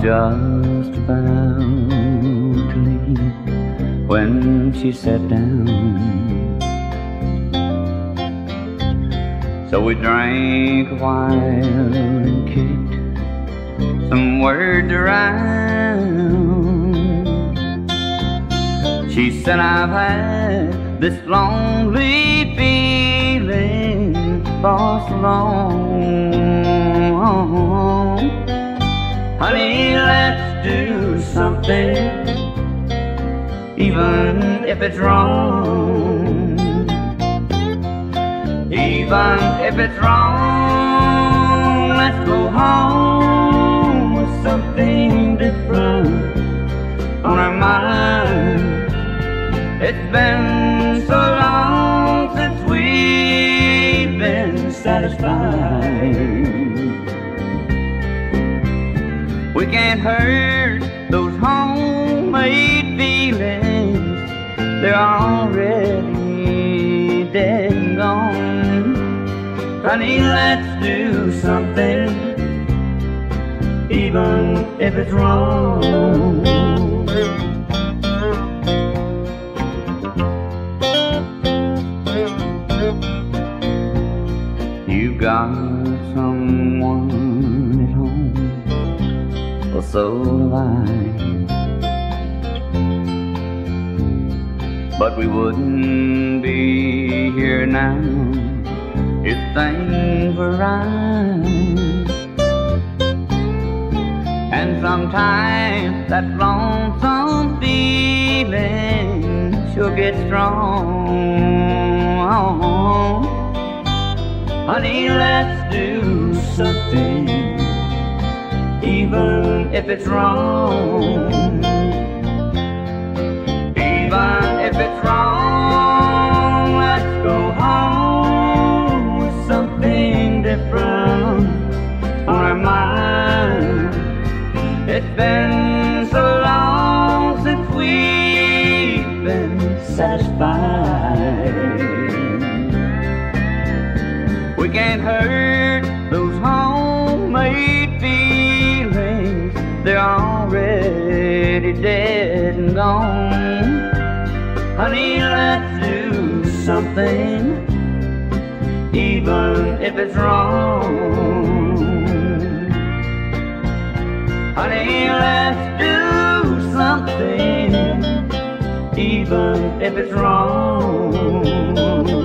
just about to leave when she sat down. So we drank a while and kicked some words around. She said, I've had this lonely feeling for so long. Honey, let's do something, even if it's wrong. Even if it's wrong, let's go home with something different on our mind. It's been so long since we've been satisfied. We can't hurt those homemade feelings, they're already dead and gone. Honey, let's do something, even if it's wrong. You got someone at home, well, so have I. But we wouldn't be here now if things were right. And sometimes that lonesome feeling sure gets strong. Honey, let's do something, even if it's wrong. Even if it's wrong, let's go home with something different on our mind. It's been so long since we've been satisfied. We can't hurt those homemade feelings, they're already dead and gone. Honey, let's do something, even if it's wrong. Honey, let's do something, even if it's wrong.